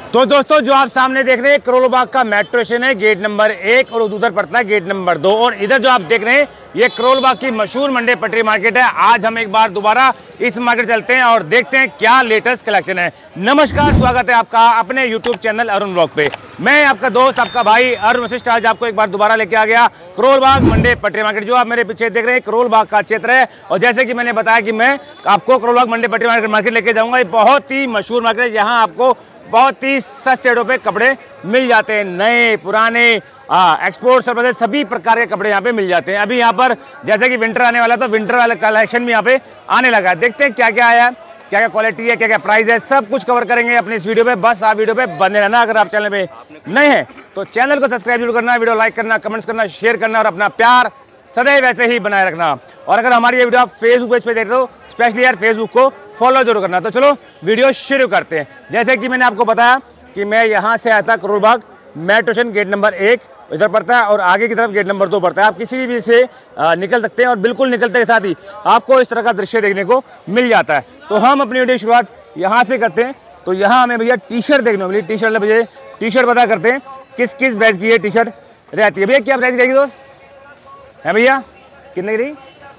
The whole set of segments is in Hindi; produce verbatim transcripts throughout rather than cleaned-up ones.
तो दोस्तों जो आप सामने देख रहे हैं करोल बाग का मेट्रो स्टेशन है, गेट नंबर एक, और उधर पड़ता है गेट नंबर दो। और इधर जो आप देख रहे हैं ये करोल बाग की मशहूर मंडी पटरी मार्केट है। आज हम एक बार दोबारा इस मार्केट चलते हैं और देखते हैं क्या लेटेस्ट कलेक्शन है। नमस्कार, स्वागत है आपका अपने यूट्यूब चैनल अरुण ब्लॉग पे। मैं आपका दोस्त, आपका भाई अरुण वशिष्ठ आज आपको एक बार दोबारा लेके आ गया करोल बाग मंडी पटरी मार्केट। जो आप मेरे पीछे देख रहे हैं करोल बाग का क्षेत्र है, और जैसे कि मैंने बताया कि मैं आपको करोल बाग मंडी पटरी मार्केट लेके जाऊंगा। ये बहुत ही मशहूर मार्केट है, यहाँ आपको बहुत ही सस्ते रेटों पे कपड़े मिल जाते हैं। नए पुराने एक्सपोर्ट सर्विस सभी प्रकार के कपड़े यहाँ पे मिल जाते हैं। अभी यहाँ पर जैसे कि विंटर आने वाला, तो विंटर वाला कलेक्शन भी यहाँ पे आने लगा है। देखते हैं क्या क्या आया है, क्या क्या क्वालिटी है, क्या क्या प्राइस है, सब कुछ कवर करेंगे अपने इस वीडियो पे। बस आप वीडियो पे बने रहना। अगर आप चैनल पे नए हैं तो चैनल को सब्सक्राइब जरूर करना, वीडियो लाइक करना, कमेंट्स करना, शेयर करना और अपना प्यार सदैव वैसे ही बनाए रखना। और अगर हमारी ये वीडियो आप फेसबुक पेज पे देख रहे हो, स्पेशली यार फेसबुक को फॉलो जरूर करना। तो चलो वीडियो शुरू करते हैं। जैसे कि मैंने आपको बताया कि मैं यहाँ से आया था Karol Bagh metro station, gate number एक इधर पड़ता है और आगे की तरफ गेट नंबर दो पड़ता है। आप किसी भी से निकल सकते हैं और बिल्कुल निकलते के साथ ही आपको इस तरह का दृश्य देखने को मिल जाता है। तो हम अपनी वीडियो की शुरुआत यहाँ से करते हैं। तो यहाँ हमें भैया टी शर्ट देखने को मिली। टी शर्ट भैया टी शर्ट पता करते हैं किस किस ब्रांड की ये टी शर्ट रहती है। भैया क्या प्राइस रहेगी दोस्त है भैया? कितने की?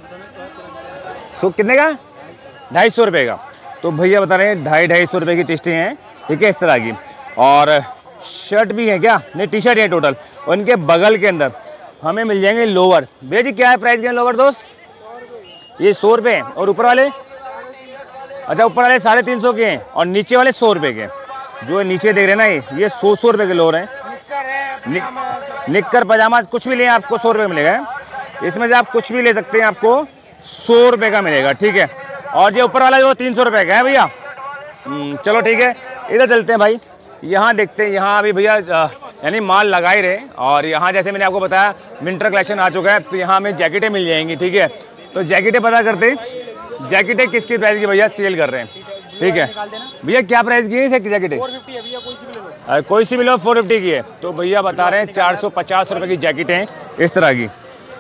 सो कितने का? ढाई सौ रुपये का। तो भैया बता रहे हैं ढाई ढाई सौ रुपये की टी-शर्टें हैं, ठीक है, इस तरह की। और शर्ट भी है क्या? नहीं, टी शर्ट है टोटल। और इनके बगल के अंदर हमें मिल जाएंगे लोअर। भैया जी क्या है प्राइस के लोअर दोस्त? ये सौ रुपये। और ऊपर वाले? अच्छा, ऊपर वाले साढ़े तीन सौ के हैं और नीचे वाले सौ रुपये के। जो नीचे देख रहे हैं ना, ये ये सौ सौ रुपये के लोअर हैं। नि, निक्कर पजामा कुछ भी लें आपको सौ रुपये मिलेगा। इसमें से आप कुछ भी ले सकते हैं, आपको सौ रुपये का मिलेगा, ठीक है। और ये ऊपर वाला जो तीन सौ रुपये का है भैया। चलो ठीक है, इधर चलते हैं भाई। यहाँ देखते हैं, यहाँ अभी भैया यानी माल लगा ही रहे। और यहाँ जैसे मैंने आपको बताया विंटर कलेक्शन आ चुका है, तो यहाँ हमें जैकेटें मिल जाएंगी, ठीक है। तो जैकेटें पता करते हैं जैकेटें किसकी प्राइस की भैया सेल कर रहे हैं, ठीक है। भैया क्या प्राइस की है जैकेटें? कोई सी भी लो फोर फिफ्टी की है। तो भैया बता रहे हैं चार सौ पचास रुपये की जैकेटें हैं इस तरह की।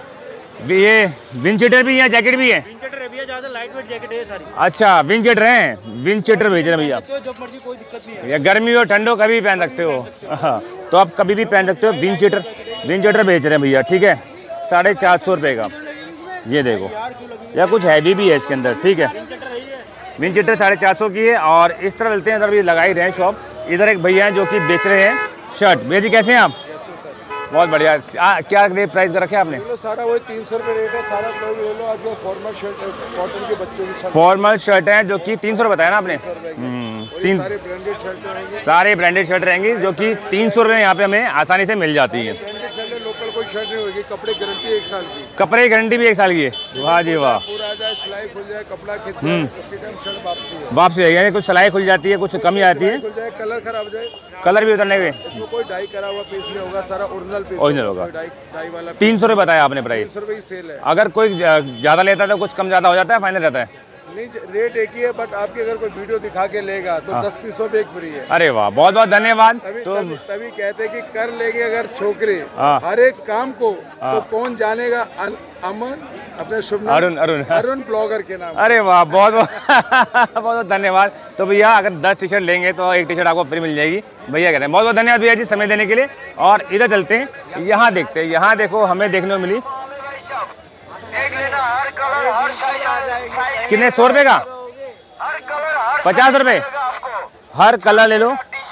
ये विंड चीटर भी है, जैकेट भी है? ज्यादा लाइट वेट जैकेट है सारी। अच्छा, विंड चीटर हैं, विंड चीटर भेज रहे हैं भैया। जब मर्जी कोई दिक्कत नहीं है, या गर्मी हो ठंड हो कभी भी पहन सकते हो। तो आप कभी भी पहन सकते हो। विंड चीटर विंड चीटर भेज रहे हैं भैया, ठीक है, साढ़े चार सौ रुपये का। ये देखो, या कुछ हैवी भी है इसके अंदर, ठीक है। विंड चीटर साढ़े चार सौ की है। और इस तरह मिलते हैं, इधर भी लगा ही रहे हैं शॉप। इधर एक भैया हैं जो कि बेच रहे हैं शर्ट। भैया जी कैसे हैं आप? बहुत बढ़िया। आ, क्या रेट प्राइस का रखे आपने? सारा वही तीन सौ रुपये रेट है। सारा लोग ले लो। आजकल फॉर्मल शर्ट, कॉटन के बच्चों की शर्ट, फॉर्मल शर्ट है जो कि तीन सौ रुपये बताया ना आपने। तीन सारे ब्रांडेड शर्ट रहेंगी, सारे ब्रांडेड शर्ट रहेंगी जो कि तीन सौ रुपये यहाँ पे हमें आसानी से मिल जाती है। लोकल कोई शर्ट नहीं होगी। कपड़े गारंटी एक साल की। कपड़े की गारंटी भी एक साल की है। वाह जी वाह। पूरा आ जाए, सिलाई खुल जाए, कपड़ा खिंच जाए, उसी टाइम शर्ट वापसी है। वापसी है, यानी कुछ सिलाई खुल जाती है, कुछ कमी आती है, कलर खराब हो जाए, कलर भी उतरने हुए। इसमें कोई डाई करा हुआ पीस नहीं होगा, सारा ओरिजिनल पीस ओरिजिनल होगा। डाई वाला तीन सौ रुपये बताया आपने प्राइस। तीन सौ रुपये की सेल है। अगर कोई ज़्यादा लेता है तो कुछ कम ज़्यादा हो जाता है, फाइनल रहता है? नहीं, रेट एक ही है, बट आपकी अगर कोई वीडियो दिखा के लेगा तो दस पीसों पे एक फ्री है। अरे वाह, बहुत बहुत धन्यवाद। तभी, तो तभी, तभी कहते हैं कि कर लेंगे अगर छोकरे हर एक काम को, तो कौन जानेगा अमन अपने शुभ नाम अरुण अरुण अरुण ब्लॉगर के नाम। अरे वाह, बहुत बहुत बहुत धन्यवाद। तो भैया अगर दस टी शर्ट लेंगे तो एक टी शर्ट आपको फ्री मिल जाएगी। भैया कह रहे हैं बहुत बहुत धन्यवाद भैया जी समय देने के लिए। और इधर चलते हैं, यहाँ देखते हैं। यहाँ देखो हमें देखने को मिली कितने? सौ रुपये का? पचास रुपये हर कलर ले लो।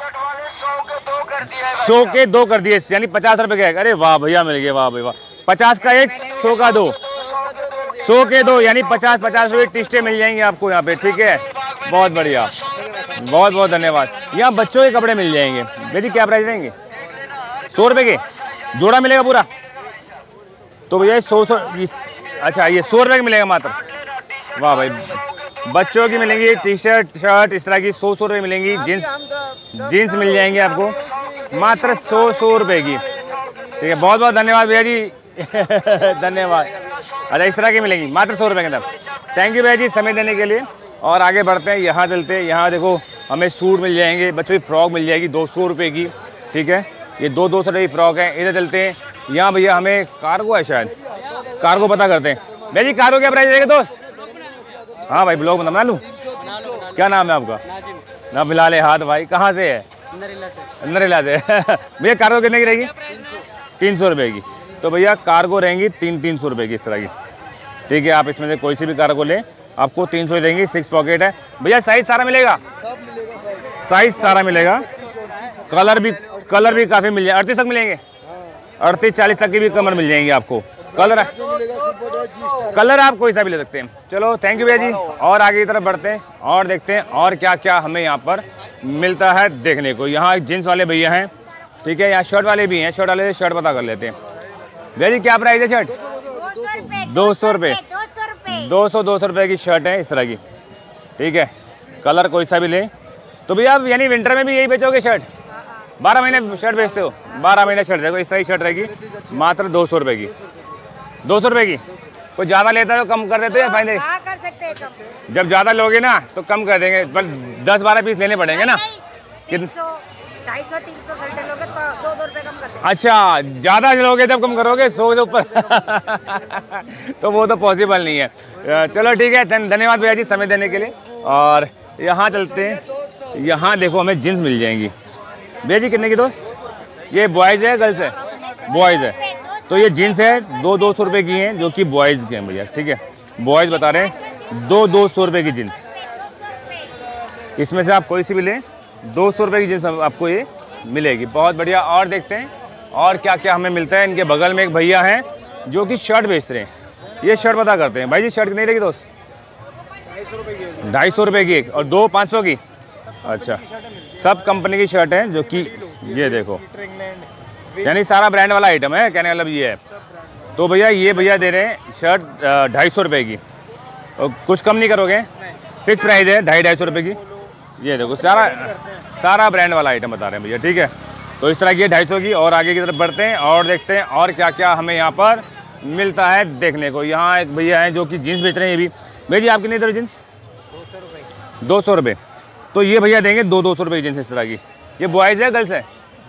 सौ के दो कर दिए, यानी पचास रुपये के। अरे वाह भैया मिल गए, वाह भाई वाह। पचास का एक, सौ का दो, सौ के दो, यानी पचास पचास रुपये टी-शर्टें मिल जाएंगी आपको यहाँ पे, ठीक है। बहुत बढ़िया, बहुत बहुत धन्यवाद। यहाँ बच्चों के कपड़े मिल जाएंगे। बेटी क्या प्राइस रहेंगे? सौ रुपये के जोड़ा मिलेगा पूरा? तो भैया सौ सौ अच्छा, ये सौ रुपये का मिलेगा मात्र। वाह भाई, बच्चों की मिलेंगी टी शर्ट शर्ट इस तरह की सौ सौ रुपये मिलेंगी। जीन्स जीन्स मिल जाएंगे आपको मात्र सौ सौ रुपये की, ठीक है। बहुत बहुत धन्यवाद भैया जी धन्यवाद। अच्छा, इस तरह की मिलेंगी मात्र सौ रुपये के अंदर। थैंक यू भैया जी समय देने के लिए। और आगे बढ़ते हैं, यहाँ चलते हैं। यहाँ देखो हमें सूट मिल जाएंगे, बच्चों की फ्रॉक मिल जाएगी दो सौ रुपये की, ठीक है। ये दो दो सौ रुपये की फ्रॉक है। इधर चलते हैं, यहाँ भैया हमें कार्गो है, शायद कार्गो पता करते हैं। भैया जी कार्गो क्या प्राइस रहेगा दोस्त? हाँ भाई ब्लॉग बना लूँ। क्या नाम है आपका? ना मिला ले हाथ भाई, कहाँ से है? नरेला से। नरेला से भैया कार्गो कितने की रहेगी? तीन सौ रुपये की। तो भैया कार्गो रहेंगी तीन तीन सौ रुपये की इस तरह की, ठीक है। आप इसमें से कोई सी भी कार्गो लें आपको तीन सौ देंगी। सिक्स पॉकेट है भैया, साइज सारा मिलेगा? सब मिलेगा, साइज सारा मिलेगा। कलर भी कलर भी काफ़ी मिल जाए, अड़तीस तक मिलेंगे, अड़तीस चालीस तक की भी कमर मिल जाएंगी आपको। कलर कलर आप कोई सा भी ले सकते हैं। चलो थैंक यू भैया जी, और आगे की तरफ बढ़ते हैं और देखते हैं और क्या क्या हमें यहाँ पर मिलता है देखने को। यहाँ एक जींस वाले भैया हैं, ठीक है, यहाँ शर्ट वाले भी हैं। शर्ट वाले से शर्ट पता कर लेते हैं। भैया जी क्या प्राइस है शर्ट? दो सौ रुपये दो सौ दो सौ रुपये की शर्ट है इस तरह की, ठीक है। कलर कोई सा भी ले। तो भैया आप यानी विंटर में भी यही बेचोगे शर्ट? बारह महीने शर्ट बेचते हो? बारह महीने शर्ट देखो इस तरह की शर्ट रहेगी, मात्र दो सौ रुपये की। दो सौ रुपये की। कोई ज़्यादा लेता है तो कम कर देते हो या फायदे? हाँ, कर सकते हैं कम। जब ज़्यादा लोगे ना तो कम कर देंगे, पर दस बारह पीस लेने पड़ेंगे ना। कितने? ढाई सौ तीन सौ शर्टें लोगे तो दो दो रुपये कम कर देंगे। अच्छा, ज़्यादा लोगे तब कम करोगे, सौ के ऊपर तो वो तो पॉसिबल नहीं है। चलो ठीक है, धन्यवाद भैया जी समय देने के लिए। और यहाँ चलते हैं, यहाँ देखो हमें जीन्स मिल जाएंगी। भैया जी कितने की दोस्त? ये बॉयज़ है गर्ल्स है? बॉयज़ है। तो ये जीन्स है दो दो सौ रुपये की हैं, जो कि बॉयज़ के हैं भैया, ठीक है। बॉयज़ बता रहे हैं दो दो सौ रुपये की जीन्स। इसमें से आप कोई सी भी लें, दो सौ रुपये की जीन्स आपको ये मिलेगी। बहुत बढ़िया। और देखते हैं और क्या क्या हमें मिलता है। इनके बगल में एक भैया हैं जो कि शर्ट बेच रहे हैं। ये शर्ट पता करते हैं। भाई जी शर्ट कितनी रहेगी दोस्त? ढाई सौ रुपये की एक, और दो पाँच सौ की। अच्छा, सब कंपनी की शर्ट है, जो कि ये देखो यानी सारा ब्रांड वाला आइटम है, कहने का मतलब ये है। तो भैया ये भैया दे रहे हैं शर्ट ढाई सौ रुपये की, और कुछ कम नहीं करोगे? फिक्स प्राइस है ढाई ढाई सौ रुपये की। ये देखो सारा सारा ब्रांड वाला आइटम बता रहे हैं भैया, ठीक है। तो इस तरह की ढाई सौ की। और आगे की तरफ बढ़ते हैं और देखते हैं और क्या क्या हमें यहाँ पर मिलता है देखने को। यहाँ एक भैया हैं जो कि जीन्स बेच रहे हैं। ये भी भैया जी आप कितनी तरह जीन्स? दो सौ रुपये। तो ये भैया देंगे दो दो सौ रुपये की जीन्स इस तरह की। ये बॉयज़ है गर्ल्स है?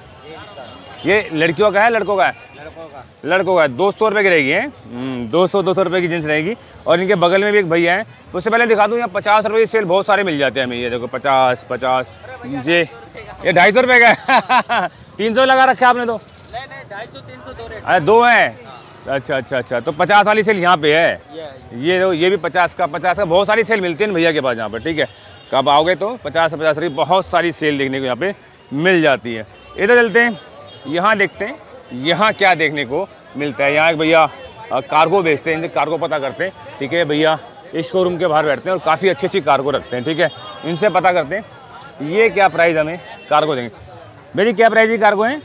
ये लड़कियों का है लड़कों का है? लड़कों का। लड़कों का। दो सौ रुपये की रहेगी है, दो सौ दो सौ रुपये की जींस रहेगी। और इनके बगल में भी एक भैया है, तो उससे पहले दिखा दूँ यहाँ पचास रुपये की सेल बहुत सारे मिल जाते हैं हमें। ये देखो पचास पचास, ये ये ढाई सौ रुपये का है तीन सौ लगा रखा है आपने तो? नहीं नहीं, ढाई सौ तीन सौ दो रेट। अरे दो हैं। अच्छा अच्छा अच्छा, तो पचास वाली सेल यहाँ पे है। ये ये भी पचास का पचास का बहुत सारी सेल मिलती है भैया के पास यहाँ पर, ठीक है। कब आओगे तो पचास पचास रुपये बहुत सारी सेल देखने को यहाँ पे मिल जाती है। इधर चलते हैं, यहाँ देखते हैं यहाँ क्या देखने को मिलता है। यहाँ एक भैया कार्गो बेचते हैं, इनसे कार्गो पता करते हैं, ठीक है। भैया इस शोरूम के बाहर बैठते हैं और काफ़ी अच्छी अच्छी कार्गो रखते हैं, ठीक है। इनसे पता करते हैं ये क्या प्राइस हमें कार्गो देंगे। मेरी क्या प्राइस है कार्गो है?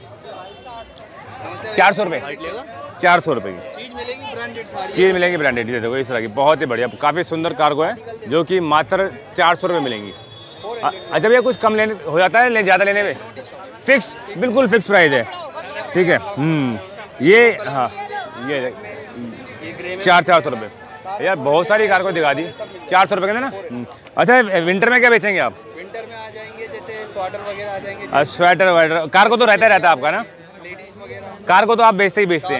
चार सौ रुपये चार सौ रुपये की चीज़ मिलेगी ब्रांडेड, सारी चीज़ मिलेगी ब्रांडेड। ये देखो इस तरह की बहुत ही बढ़िया काफ़ी सुंदर कार्गो है, जो कि मात्र चार सौ रुपये मिलेंगी। अच्छा भैया कुछ कम लेने हो जाता है, ले ज़्यादा लेने में? फिक्स, बिल्कुल फिक्स प्राइस है, ठीक है। हम्म ये हाँ ये चार चार सौ रुपये यार, बहुत सारी कार को दिखा दी। चार सौ रुपये के ना। अच्छा विंटर में क्या बेचेंगे आप? विंटर में आ जाएंगे जैसे स्वेटर वगैरह आ जाएंगे। अच्छा स्वेटर वाइटर कार को तो रहता रहता है आपका ना? लेडीज वगैरह कार को तो आप बेचते ही बेचते हैं।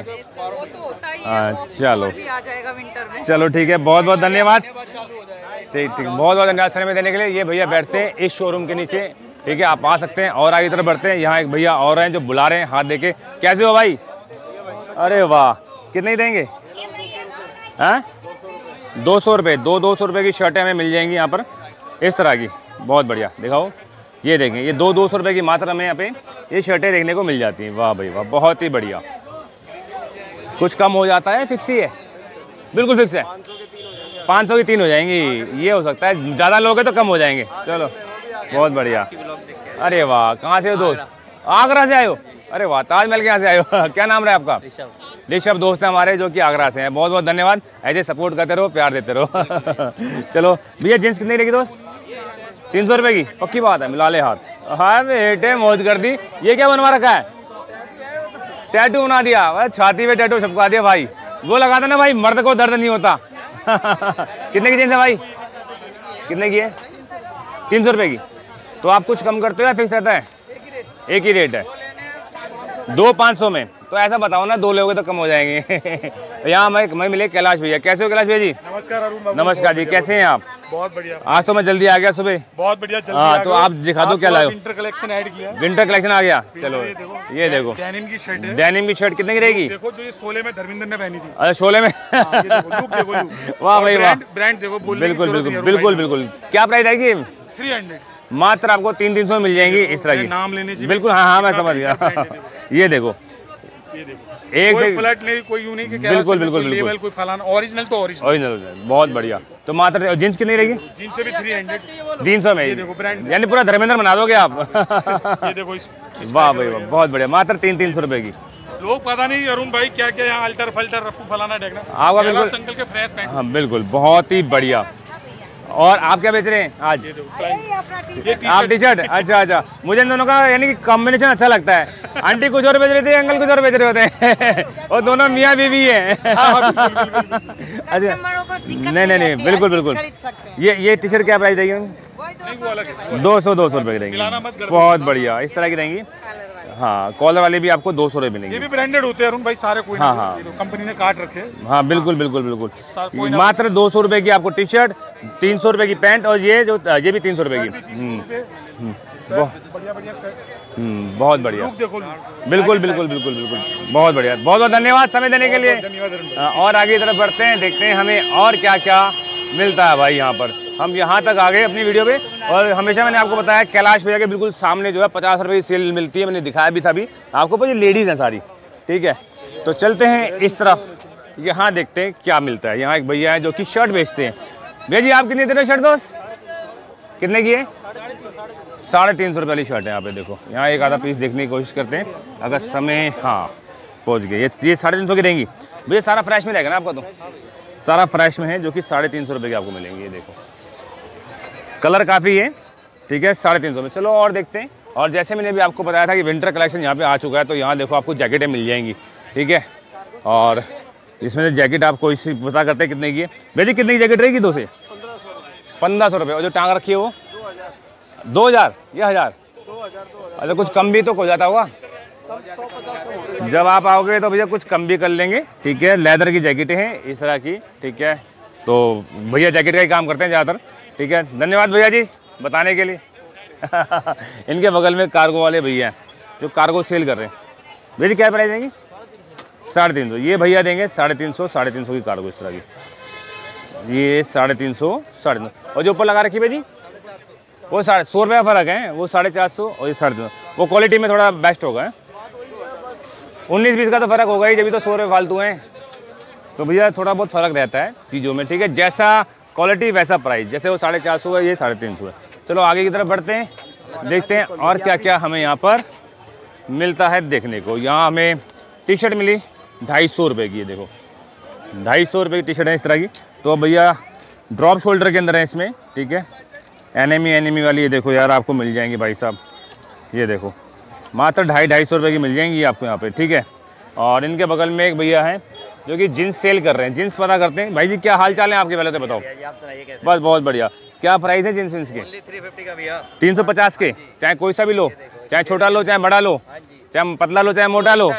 चलो आ जाएगा विंटर में। चलो ठीक है, बहुत बहुत धन्यवाद। ठीक ठीक, बहुत बहुत धन्यवाद समय देने के लिए। ये भैया बैठते हैं इस शोरूम के नीचे, ठीक है। आप आ सकते हैं और आगे तरफ बढ़ते हैं। यहाँ एक भैया और हैं जो बुला रहे हैं हाथ देके। कैसे हो भाई? अरे वाह, कितने ही देंगे? हैं दो सौ रुपये दो दो सौ रुपये की शर्टें हमें मिल जाएंगी यहाँ पर इस तरह की। बहुत बढ़िया, दिखाओ। ये देखें, ये दो दो सौ रुपये की मात्र हमें यहाँ पे ये शर्टें देखने को मिल जाती हैं। वाह भाई वाह, बहुत ही बढ़िया। कुछ कम हो जाता है? फिक्स ही है? बिल्कुल फिक्स है। पाँच सौ की तीन हो जाएंगी। ये हो सकता है ज़्यादा लोगे तो कम हो जाएंगे। चलो बहुत बढ़िया। अरे वाह, कहाँ से हो दोस्त? आगरा से आए हो? अरे वाह, ताजमहल के यहाँ से आए हो। क्या नाम है आपका? ऋषभ दोस्त है हमारे जो कि आगरा से हैं। बहुत बहुत धन्यवाद, ऐसे सपोर्ट करते रहो, प्यार देते रहो। चलो भैया जींस कितनी रहेगी दोस्त? तीन सौ रुपये की पक्की बात है, मिला ले हाथ। हाँ बेटे मौज कर दी। ये क्या बनवा रखा है? टैटू बना दिया, छाती पे टैटू छपका दिया भाई। वो लगा था ना भाई, मर्द को दर्द नहीं होता। कितने की जींस है भाई? कितने की है? तीन सौ रुपये की। तो आप कुछ कम करते हो या फिक्स रहता है? एक ही रेट है। दो पाँच सौ में तो ऐसा बताओ ना, दो लोगे तो कम हो जाएंगे। यहाँ मैं मैं मिले कैलाश भैया। कैसे हो कैलाश भैया जी? नमस्कार अरुण बाबू। नमस्कार जी, कैसे हैं आप? बहुत बढ़िया। आज तो मैं जल्दी आ गया सुबह। बहुत बढ़िया। जल्दी हाँ, तो आप दिखा दो क्या लाए हो? विंटर कलेक्शन ऐड किया। विंटर कलेक्शन आ गया। चलो ये देखो, डेनिम की शर्ट है। डेनिम की शर्ट कितने की रहेगी? देखो जो ये शोले में धर्मेंद्र ने पहनी थी। अच्छा, शोले में। वाह भाई वाह, ब्रांड देखो। बिल्कुल बिल्कुल बिल्कुल बिल्कुल। क्या प्राइस आएगी? थ्री हंड्रेड मात्र आपको तीन तीन सौ मिल जाएंगी इस तरह की। नाम लेने से बिल्कुल, हाँ हाँ मैं समझ गया। ये देखो, ये देखो, एक कोई से फ्लैट नहीं, कोई यूं नहीं कि बिल्कुल बिल्कुल बिल्कुल, कोई फलाना, ओरिजिनल तो ओरिजिनल। ओरिजिनल, बहुत बढ़िया। तो मात्र जींस कितनी रहेगी? जींस से भी थ्री हंड्रेड तीन सौ में, यानी पूरा धर्मेंद्र बना दोगे आप। ये देखो इस, इस वाह भाई वाह, बहुत बढ़िया। मात्र तीन तीन सौ रुपए की। लोग पता नहीं अरुण भाई क्या क्या यहाँ अल्टर फल्टर रफू फलाना देखना। आपका बिल्कुल अंकल के फ्रेश पैंट। हाँ बिल्कुल, बहुत ही बढ़िया। और आप क्या बेच रहे हैं आज? आप टी शर्ट? अच्छा अच्छा, मुझे इन दोनों का यानी कि कॉम्बिनेशन अच्छा लगता है। आंटी कुछ और बेच रही थी, अंकल कुछ और बेच रहे होते हैं। और दोनों मियाँ बीवी हैं। अच्छा, नहीं नहीं नहीं, बिल्कुल बिल्कुल। ये ये टी शर्ट क्या प्राइस रहेगी? दो सौ दो सौ रुपए की रहेंगी। बहुत बढ़िया, इस तरह की रहेंगी। हाँ, कॉलर वाले भी आपको दो सौ रुपए मिलेंगे। ये भी ब्रांडेड होते हैं अरुण भाई सारे। कोई हाँ हाँ, कंपनी ने काट रखे। हाँ बिल्कुल बिल्कुल बिल्कुल। मात्र दो सौ रुपए की आपको टी शर्ट, तीन सौ रुपए की पैंट, और ये जो ये भी तीन सौ रुपए की। बहुत बढ़िया, बिल्कुल बिल्कुल बिल्कुल बिल्कुल, बहुत बढ़िया। बहुत बहुत धन्यवाद समय देने के लिए। और आगे की तरफ बढ़ते हैं, देखते हैं हमें और क्या क्या मिलता है भाई यहाँ पर। हम यहाँ तक आ गए अपनी वीडियो पे, और हमेशा मैंने आपको बताया कैलाश भैया के बिल्कुल सामने जो है पचास रुपए की सेल मिलती है। मैंने दिखाया भी था अभी आपको, पर ये लेडीज़ हैं सारी, ठीक है। तो चलते हैं इस तरफ, यहाँ देखते हैं क्या मिलता है। यहाँ एक भैया है जो कि शर्ट बेचते हैं। भैया जी, आप कितने दे रहे हो शर्ट दोस्त? कितने की है? साढ़े तीन सौ रुपये वाली शर्ट है। यहाँ पे देखो, यहाँ एक आधा पीस देखने की कोशिश करते हैं अगर समय, हाँ पहुँच गए। ये ये साढ़े तीन सौ की रहेंगी भैया। सारा फ्रेश में रहेगा ना आपका? तो सारा फ्रेश में है, जो कि साढ़े तीन सौ रुपये की आपको मिलेंगे। ये देखो, कलर काफ़ी है, ठीक है, साढ़े तीन सौ में। चलो और देखते हैं। और जैसे मैंने भी आपको बताया था कि विंटर कलेक्शन यहाँ पे आ चुका है, तो यहाँ देखो आपको जैकेटें मिल जाएंगी, ठीक है। और इसमें से जैकेट आपको इसी पता करते हैं कितने की है। भैया जी, कितने की जैकेट रहेगी? दो से पंद्रह सौ रुपये। और जो टांग रखी है वो दो हज़ार या हज़ार? अच्छा, कुछ कम भी तो हो जाता होगा जब आप आओगे, तो भैया कुछ कम भी कर लेंगे, ठीक है। लेदर की जैकेटें हैं इस तरह की, ठीक है। तो भैया जैकेट का ही काम करते हैं ज़्यादातर, ठीक है। धन्यवाद भैया जी बताने के लिए। इनके बगल में कार्गो वाले भैया हैं जो कार्गो सेल कर रहे हैं। भैया जी क्या प्राइस देंगे? साढ़े तीन सौ। ये भैया देंगे साढ़े तीन सौ, साढ़े तीन सौ की कार्गो इस तरह की। ये साढ़े तीन सौ, साढ़े तीन सौ। और जो ऊपर लगा रखी भैया जी, वो साढ़े सौ रुपये का फ़र्क है। वो साढ़े चार सौ और ये साढ़े तीन सौ। वो क्वालिटी में थोड़ा बेस्ट होगा। उन्नीस बीस का तो फ़र्क होगा ही, जब भी तो सौ रुपये फालतू हैं। तो भैया थोड़ा बहुत फ़र्क रहता है चीज़ों में, ठीक है। जैसा क्वालिटी वैसा प्राइस। जैसे वो साढ़े चार सौ है, ये साढ़े तीन सौ है। चलो आगे की तरफ बढ़ते हैं, देखते हैं और क्या क्या हमें यहाँ पर मिलता है देखने को। यहाँ हमें टी शर्ट मिली ढाई सौ रुपये की। ये देखो, ढाई सौ रुपये की टी शर्ट है इस तरह की। तो भैया ड्रॉप शोल्डर के अंदर है इसमें, ठीक है। एनेमी एनेमी वाली ये देखो यार, आपको मिल जाएंगी भाई साहब। ये देखो, मात्र ढाई ढाई सौ रुपये की मिल जाएंगी आपको यहाँ पे, ठीक है। और इनके बगल में एक भैया हैं जो कि जींस सेल कर रहे हैं। जींस पता करते हैं। भाई जी क्या हाल चाल है आपके? पहले तो बताओ। बस बहुत बढ़िया। क्या प्राइस है जींस जींस के? तीन सौ पचास के। चाहे कोई सा भी लो, चाहे छोटा लो चाहे बड़ा लो, चाहे पतला लो चाहे मोटा लो।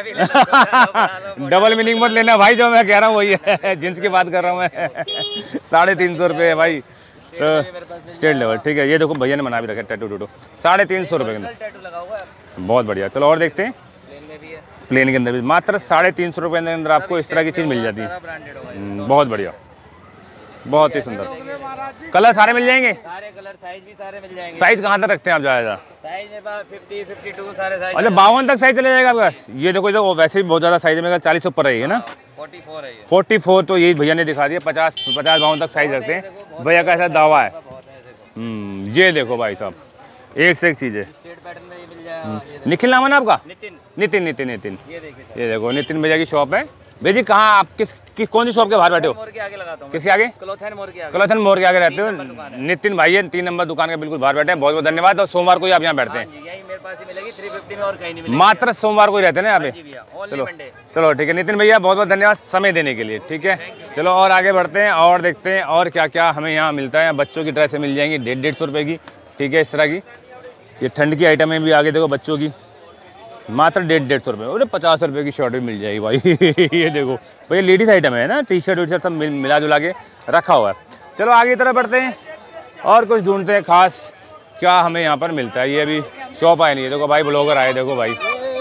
डबल मीनिंग मत लेना भाई, जो मैं कह रहा हूँ वही है। जींस की बात कर रहा हूँ मैं। साढ़े तीन सौ रुपये है भाई, तो स्टेट लेवल, ठीक है। ये देखो भैया ने बना भी रखा है टैटू टूटू, साढ़े तीन सौ रुपये के। बहुत बढ़िया। चलो और देखते हैं। प्लेन के अंदर भी मात्र साढ़े तीन सौ रुपये के अंदर आपको इस तरह की चीज़ मिल जाती है। बहुत बढ़िया, बहुत ही सुंदर। कलर सारे मिल जाएंगे? सारे कलर, साइज भी सारे मिल जाएंगे। साइज कहाँ तक रखते हैं आप ज़्यादा? साइज मेरे पास फिफ्टी, फिफ्टी टू सारे साइज। अच्छा, बावन तक साइज चले जाएगा आपके पास? ये देखो, जो वैसे भी बहुत ज़्यादा साइज में चालीस ऊपर है ना, फोर्टी फोर है ये। फोर्टी फोर तो यही भैया ने दिखा दिया। पचास पचास बावन तक साइज रखते हैं भैया का, ऐसा दावा है। हम्म, ये देखो भाई साहब, एक से एक चीज़ है। स्ट्रेट पैटर्न में ये मिल जाएगा। निखिल नाम है ना आपका? नितिन। नितिन नितिन नितिन। ये देखिए, ये देखो नितिन भैया की शॉप है। भैया जी कहाँ आप किस कि, कौन सी शॉप के बाहर बैठे हो? मोर के आगे लगाता हूँ। किसके आगे? क्लोथन मोर के आगे। क्लोथन मोर के आगे रहते हो। नितिन भाई है, तीन नंबर दुकान के बिल्कुल बाहर बैठे हैं। बहुत बहुत धन्यवाद। और सोमवार को ही आप यहाँ बैठते हैं? यही मेरे पास ही मिलेगी थ्री फिफ्टी में, और कहीं नहीं मिलेगी। मात्र सोमवार को ही रहते हैं ना यहाँ पे? चलो चलो ठीक है नितिन भैया, बहुत बहुत धन्यवाद समय देने के लिए, ठीक है। चलो और आगे बढ़ते हैं और देखते हैं और क्या क्या हमें यहाँ मिलता है। बच्चों की ड्रेसें मिल जाएंगी डेढ़ डेढ़ सौ रुपये की, ठीक है, इस तरह की। ये ठंड की आइटम है भी आगे देखो, बच्चों की मात्र डेढ़ डेढ़ सौ रुपये। अरे पचास रुपये की शर्ट भी मिल जाएगी भाई। ये देखो भाई लेडीज़ आइटम है ना, टी शर्ट वी शर्ट सब मिल, मिला जुला के रखा हुआ है। चलो आगे की तरफ बढ़ते हैं और कुछ ढूंढते हैं खास क्या हमें यहाँ पर मिलता है। ये अभी शॉप आए नहीं है, देखो भाई ब्लॉगर आए, देखो भाई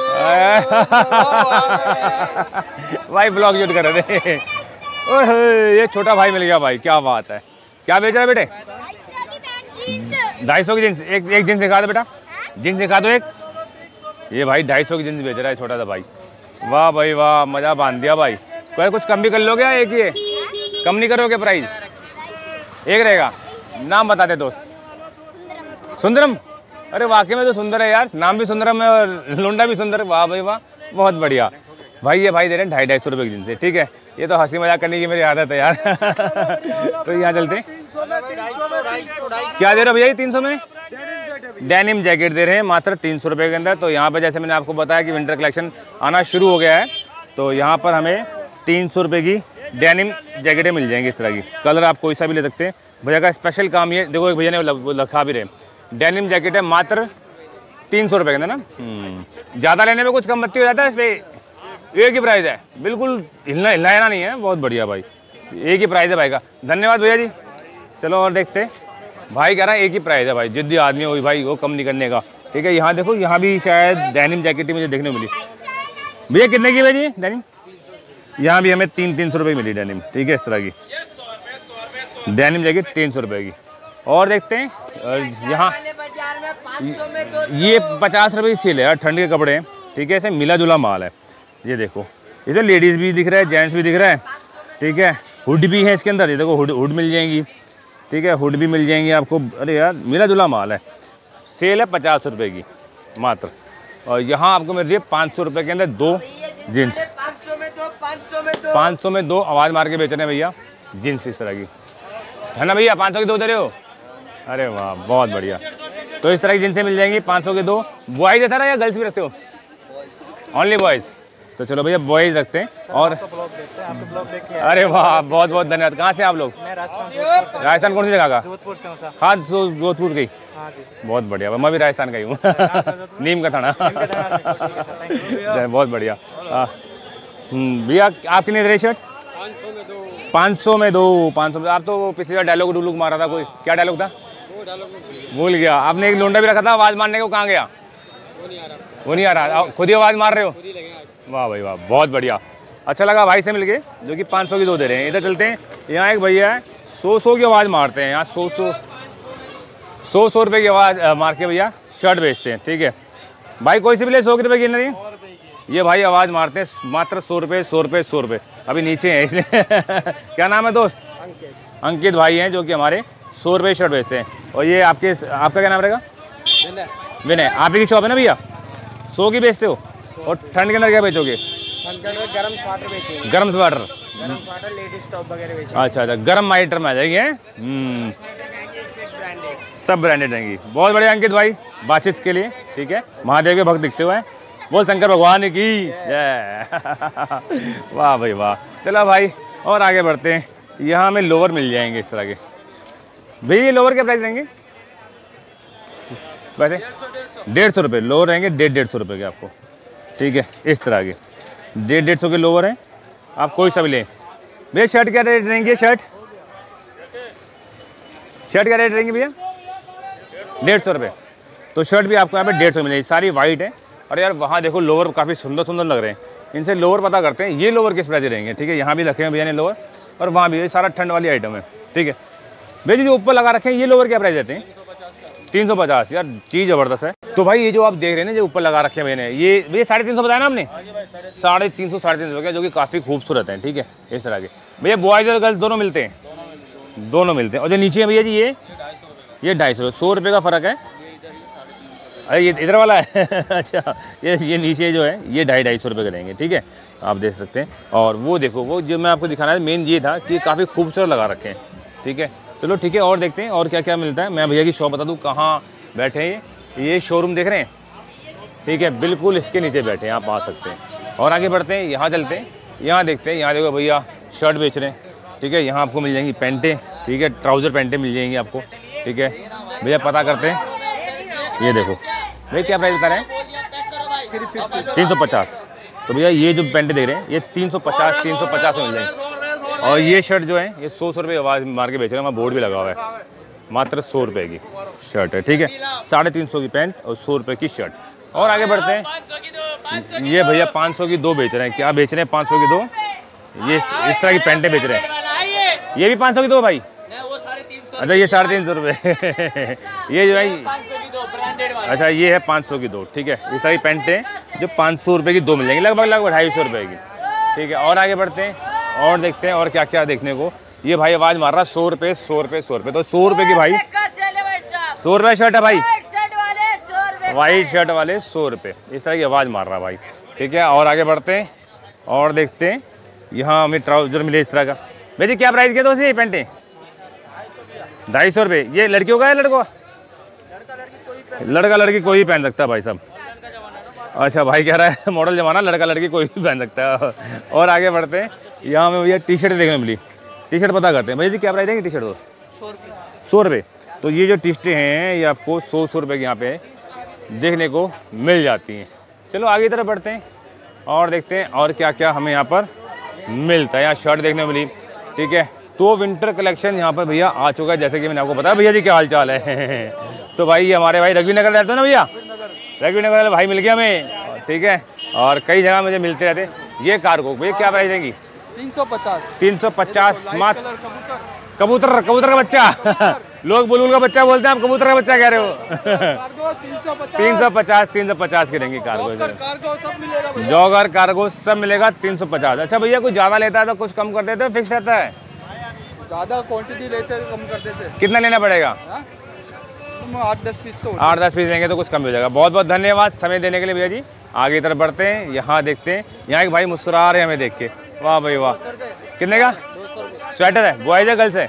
भाई ब्लॉग शूट कर रहे थे। ओए ये छोटा भाई मिल गया भाई, क्या बात है। क्या बेच रहा है बेटे? ढाई सौ की जींस। एक एक जींस दिखा दो बेटा, जींस दिखा दो एक। ये भाई ढाई सौ की जींस बेच रहा है छोटा सा भाई। वाह भाई वाह, मज़ा बांध दिया भाई। कोई कुछ कम भी कर लोगे? एक ही है, कम नहीं करोगे? प्राइस एक रहेगा। नाम बता दे दोस्त। सुंदरम। अरे वाकई में तो सुंदर है यार, नाम भी सुंदरम है और लुंडा भी सुंदर है। वाह भाई वाह, बहुत बढ़िया भाई। ये भाई दे रहे हैं ढाई ढाई सौ रुपये की जींस है, ठीक है। ये तो हंसी मजाक करने की मेरी आदत है यार। तो यहाँ चलते। क्या दे रहे हो भैया? तीन सौ में डेनिम जैकेट दे रहे हैं मात्र तीन सौ रुपये के अंदर। तो यहाँ पर जैसे मैंने आपको बताया कि विंटर कलेक्शन आना शुरू हो गया है, तो यहाँ पर हमें तीन सौ रुपये की डेनिम जैकेटें मिल जाएंगी इस तरह की। कलर आप कोई सा भी ले सकते हैं। भैया का स्पेशल काम ये देखो, एक भैया ने लिखा भी रहे डेनिम जैकेट है मात्र तीन सौ रुपये के अंदर ना। ज़्यादा लेने में कुछ कम बत्ती हो जाता है, इस पर एक ही प्राइस है, बिल्कुल हिलना हिलाना नहीं है। बहुत बढ़िया भाई, एक ही प्राइस है भाई का। धन्यवाद भैया जी। चलो और देखते। भाई कह रहा है एक ही प्राइस है भाई, जिद्दी आदमी हो भाई, वो कम नहीं करने का, ठीक है। यहाँ देखो, यहाँ भी शायद डेनिम जैकेट ही मुझे देखने को मिली। भैया कितने की भाई जी डेनिम? यहाँ भी हमें तीन तीन सौ रुपये की मिली डेनिम, ठीक है। इस तरह की डेनिम जैकेट तीन सौ रुपये की। और देखते हैं यहाँ ये पचास रुपये की सेल है यार, ठंड के कपड़े हैं, ठीक है। ऐसे मिला जुला माल है। ये देखो, ये तो लेडीज़ भी दिख रहा है, जेंट्स भी दिख रहा है, ठीक है। हुड भी है इसके अंदर, ये देखो हुड हुड मिल जाएंगी, ठीक है। हुड भी मिल जाएंगी आपको। अरे यार मिला जुला माल है। सेल है पचास रुपये की मात्र। और यहाँ आपको मिल रही है पाँच सौ रुपये के अंदर दो जीन्स। पाँच सौ में दो आवाज़ मार के बेच रहे हैं भैया जीन्स इस तरह की, है ना भैया? पाँच सौ की दो दे रहे हो? अरे वाह बहुत बढ़िया। तो इस तरह की जीन्सें मिल जाएंगी पाँच सौ के दो। बॉयज़ है सारा या गर्ल्स भी रखते हो? Only boys. तो चलो भैया बॉयज़ रखते हैं। और अरे वाह बहुत बहुत धन्यवाद। कहाँ से आप लोग? राजस्थान कौन सी जगह का? जोधपुर से। हाँ जोधपुर गई, बहुत बढ़िया। मैं भी राजस्थान का ही हूँ, नीम का थाना। बहुत बढ़िया भैया। आप कितने दे रहे शर्ट? पाँच सौ में दो। पाँच सौ में आप तो पिछली बार डायलॉग डुलूक मारा था, कोई क्या डायलॉग था? भूल गया। आपने एक लोंडा भी रखा था आवाज़ मारने को, कहाँ गया? वो नहीं आ रहा, खुद ही आवाज़ मार रहे हो? वाह भाई वाह बहुत बढ़िया। अच्छा लगा भाई से मिलके, जो कि पाँच सौ की दो दे रहे हैं। इधर चलते हैं। यहाँ एक भैया है सौ सौ की आवाज़ मारते हैं। यहाँ सौ सौ सौ सौ रुपये की आवाज़ मार के भैया शर्ट बेचते हैं, ठीक है भाई। कोई सी भी ले, सौ रुपये की नहीं। ये भाई आवाज़ मारते हैं मात्र सौ रुपये सौ रुपये सौ रुपये। अभी नीचे हैं इसलिए। क्या नाम है दोस्त? अंकित। अंकित भाई हैं जो कि हमारे सौ रुपये शर्ट बेचते हैं। और ये आपके आपका क्या नाम रहेगा? विनय। विनय। आप ही की शॉप है ना भैया? सौ की बेचते हो? और ठंड के अंदर क्या बेचोगे? गरम स्वेटर बेचेंगे। गरम स्वेटर, गरम स्वेटर, लेडीज टॉप वगैरह बेचेंगे। अच्छा अच्छा, गरम आइटम में आ जाएंगे। हम्म, सब ब्रांडेड रहेंगी। बहुत बढ़िया अंकित भाई बातचीत के लिए, ठीक है। महादेव के भक्त दिखते हुए, बोल शंकर भगवान की जय। वाह भाई वाह। चलो भाई और आगे बढ़ते हैं। यहाँ हमें लोअर मिल जाएंगे इस तरह के। भैया ये लोअर क्या प्राइस रहेंगे वैसे? डेढ़ सौ रुपये लोअर रहेंगे, डेढ़ डेढ़ सौ रुपये के आपको, ठीक है। इस तरह के डेढ़ डेढ़ सौ के लोअर हैं, आप कोई सा भी लें। भैया शर्ट क्या रेट रहेंगे? शर्ट शर्ट क्या रेट रहेंगे भैया? डेढ़ सौ रुपये। तो शर्ट भी आपको यहाँ पे डेढ़ सौ मिलेगी, सारी वाइट है। और यार वहाँ देखो लोअर काफ़ी सुंदर सुंदर लग रहे हैं। इनसे लोअर पता करते हैं ये लोअर किस प्राइस रहेंगे, ठीक है। यहाँ भी रखे हैं भैया ने लोअर, और वहाँ भी ये सारा ठंड वाली आइटम है, ठीक है। भैया जी जो ऊपर लगा रखे हैं ये लोअर क्या प्राइस देते हैं? तीन सौ पचास। यार चीज़ ज़बरदस्त है। तो भाई ये जो आप देख रहे हैं ना, जो ऊपर लगा रखे हैं मैंने, ये भैया साढ़े तीन सौ बताया ना आपने? साढ़े तीन सौ साढ़े तीन सौ का, जो कि काफ़ी खूबसूरत है, ठीक है। इस तरह के भैया बॉयज़ और गर्ल्स दोनों मिलते हैं, दोनों मिलते हैं। और जो नीचे है भैया जी ये ये ढाई सौ सौ रुपये का फ़र्क है। अरे ये इधर वाला है। अच्छा ये ये नीचे जो है ये ढाई ढाई सौ रुपये का देंगे, ठीक है। आप देख सकते हैं। और वो देखो, वो जो मैं आपको दिखाना है मेन ये था कि काफ़ी खूबसूरत लगा रखे हैं, ठीक है। चलो ठीक है और देखते हैं और क्या क्या मिलता है। मैं भैया की शॉप बता दूँ कहाँ बैठे हैं। ये शोरूम देख रहे हैं, ठीक है, बिल्कुल इसके नीचे बैठे हैं, आप आ सकते हैं। और आगे बढ़ते हैं, यहाँ चलते हैं, यहाँ देखते हैं। यहाँ देखो भैया शर्ट बेच रहे हैं, ठीक है। यहाँ आपको मिल जाएंगी पैंटें, ठीक है, ट्राउज़र पैंटें मिल जाएंगी आपको, ठीक है। भैया पता करते हैं। ये देखो भैया क्या प्राइस बता रहे हैं? तीन सौ पचास। तो भैया ये जो पैंट देख रहे हैं ये तीन सौ पचास तीन सौ पचास में मिल जाएंगे। और ये शर्ट जो है ये सौ सौ रुपये आवाज़ मार के बेच रहे हैं, वहाँ बोर्ड भी लगा हुआ है। मात्र सौ रुपये की शर्ट है, ठीक है। साढ़े तीन सौ की पैंट और सौ रुपये की शर्ट। और आगे बढ़ते हैं, ये भैया पाँच सौ की दो बेच रहे हैं। क्या बेच रहे हैं? पाँच सौ की दो। ये इस तरह की पैंटें बेच रहे हैं। ये भी पाँच सौ की दो भाई। अच्छा ये साढ़े तीन सौ रुपये ये जो है अच्छा ये है पाँच सौ की दो, ठीक है। इस तरह की पैंटें जो पाँच सौ रुपये की दो मिल जाएंगी, लगभग लगभग ढाई सौ रुपये की, ठीक है। और आगे बढ़ते हैं और देखते हैं और क्या क्या देखने को। ये भाई आवाज़ मार रहा सौ रुपये सौ रुपये सौ रुपये। तो सौ रुपये की भाई सौ रुपये शर्ट है भाई, वाइट शर्ट वाले सौ रुपये। इस तरह की आवाज़ मार रहा भाई, ठीक है। और आगे बढ़ते हैं और देखते हैं, यहाँ हमें ट्राउजर मिले इस तरह का। भाई जी क्या प्राइस किया दोस्त ये पैंटें? ढाई सौ रुपये। ये लड़कियों का है लड़कों का? लड़का लड़की कोई भी पहन सकता है भाई साहब। अच्छा भाई कह रहा है मॉडल जमाना, लड़का लड़की कोई भी पहन सकता है। और आगे बढ़ते हैं, यहाँ हमें भैया टी शर्ट देखने मिली। टी शर्ट पता करते हैं भैया जी क्या प्राइस देंगे टी शर्ट दोस्त? सौ रुपये। तो ये जो टी शर्टें हैं ये आपको सौ सौ रुपये के यहाँ पे देखने को मिल जाती हैं। चलो आगे तरफ बढ़ते हैं और देखते हैं और क्या क्या हमें यहाँ पर मिलता है। यहाँ शर्ट देखने को मिली, ठीक है। तो विंटर कलेक्शन यहाँ पर भैया आ चुका है, जैसे कि मैंने आपको बताया। भैया जी क्या हाल चाल है? तो भाई हमारे भाई रघुवीर नगर रहते हैं ना भैया, रघुवीर नगर वाले भाई मिल गया हमें, ठीक है। और कई जगह मुझे मिलते रहते। ये कार्गो भैया क्या प्राइस देंगी? तीन सौ पचास। तीन सौ पचास मात्र। कबूतर कबूतर का बच्चा लोग बुलबुल का बच्चा बोलते हैं, आप कबूतर का बच्चा कह रहे हो। तीन सौ पचास तीन सौ पचास की रहेंगी कार्गो, जॉगर कार्गो सब मिलेगा तीन सौ पचास। अच्छा भैया कुछ ज़्यादा लेता है तो कुछ कम कर देते हो, फिक्स रहता है? ज़्यादा क्वांटिटी लेते हैं तो कम कर देते हैं। कितना लेना पड़ेगा? आठ दस पीस तो आठ दस पीस लेंगे तो कुछ कम हो जाएगा। बहुत बहुत धन्यवाद समय देने के लिए भैया जी। आगे तरफ बढ़ते हैं, यहाँ देखते हैं। यहाँ एक भाई मुस्कुरा रहे हैं हमें देख के। वाह भाई वाह। कितने का स्वेटर है? बॉयज है गर्ल्स है?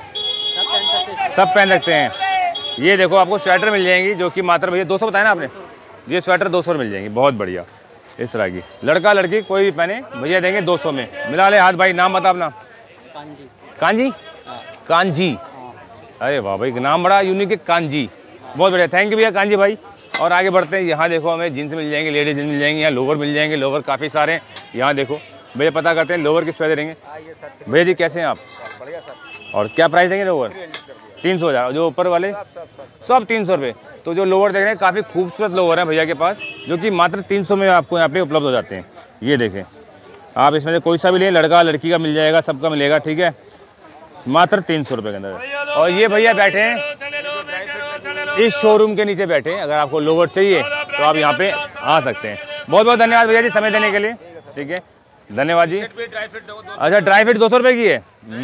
सब पहन सकते हैं। ये देखो आपको स्वेटर मिल जाएंगी जो कि मात्र भैया दो सौ बताया ना आपने। ये स्वेटर दो सौ मिल जाएंगी, बहुत बढ़िया इस तरह की। लड़का लड़की कोई भी पहने भैया देंगे दो सौ में। मिला ले हाथ भाई। नाम बता अपना। कांजी। कांजी? कांजी। अरे वाह भाई नाम बड़ा यूनिक है, कांजी। बहुत बढ़िया, थैंक यू भैया कांजी भाई। और आगे बढ़ते हैं, यहाँ देखो हमें जीन्स मिल जाएंगे, लेडीज जीन्स मिल जाएंगे, यहाँ लोवर मिल जाएंगे। लोवर काफ़ी सारे हैं, यहाँ देखो भैया पता करते हैं लोवर किस पैसे देंगे। भैया जी कैसे हैं आप? बढ़िया सर। और क्या प्राइस देंगे लोवर? तीन सौ हज़ार। जो ऊपर वाले सब तीन सौ रुपये। तो जो लोवर देख रहे हैं काफ़ी खूबसूरत लोवर हैं भैया के पास, जो कि मात्र तीन सौ में आपको यहाँ पे उपलब्ध हो जाते हैं। ये देखें आप, इसमें से कोई सा भी लें, लड़का लड़की का मिल जाएगा, सबका मिलेगा, ठीक है। मात्र तीन सौ रुपये के अंदर। और ये भैया बैठे हैं इस शोरूम के नीचे बैठे हैं। अगर आपको लोवर चाहिए तो आप यहाँ पे आ सकते हैं। बहुत बहुत धन्यवाद भैया जी समय देने के लिए, ठीक है। धन्यवाद जी। अच्छा ड्राई फिट दो सौ रुपये की है?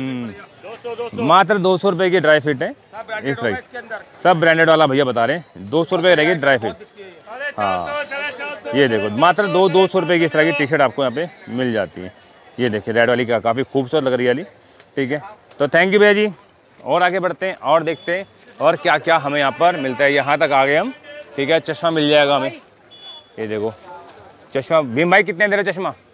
मात्र दो सौ रुपये की ड्राई फिट है इस तरह की। सब ब्रांडेड वाला भैया बता रहे हैं, दो सौ रुपये रहेगी ड्राई फिट। हाँ ये देखो मात्र दो दो सौ रुपये की इस तरह की टी शर्ट आपको यहाँ पे मिल जाती है। ये देखिए रेड वाली का काफ़ी खूबसूरत लग रही है वाली, ठीक है। तो थैंक यू भैया जी। और आगे बढ़ते हैं और देखते हैं और क्या क्या हमें यहाँ पर मिलता है। यहाँ तक आ गए हम, ठीक है। चश्मा मिल जाएगा हमें। ये देखो चश्मा। भीम भाई कितने दे रहे चश्मा?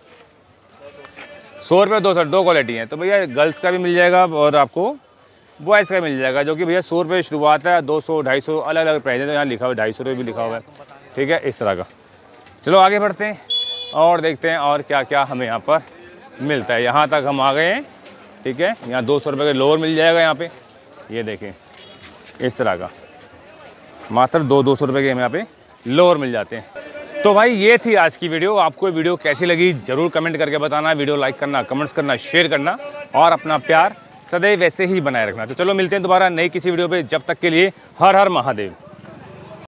सौ रुपये दो सौ दो क्वालिटी है। तो भैया गर्ल्स का भी मिल जाएगा और आपको बॉयज़ का मिल जाएगा, जो कि भैया सौ रुपये शुरुआत है, दो सौ ढाई सौ अलग अलग प्राइस है। तो यहाँ लिखा हुआ है ढाई सौ रुपये भी लिखा हुआ है, ठीक है, इस तरह का। चलो आगे बढ़ते हैं और देखते हैं और क्या क्या हमें यहाँ पर मिलता है। यहाँ तक हम आ गए हैं, ठीक है। यहाँ दो सौ रुपये का लोअर मिल जाएगा यहाँ पे। ये देखें इस तरह का मात्र दो दो सौ रुपये के हमें यहाँ पे लोअर मिल जाते हैं। तो भाई ये थी आज की वीडियो। आपको वीडियो कैसी लगी ज़रूर कमेंट करके बताना। वीडियो लाइक करना, कमेंट्स करना, शेयर करना और अपना प्यार सदैव वैसे ही बनाए रखना। तो चलो मिलते हैं दोबारा नई किसी वीडियो पे। जब तक के लिए हर हर महादेव।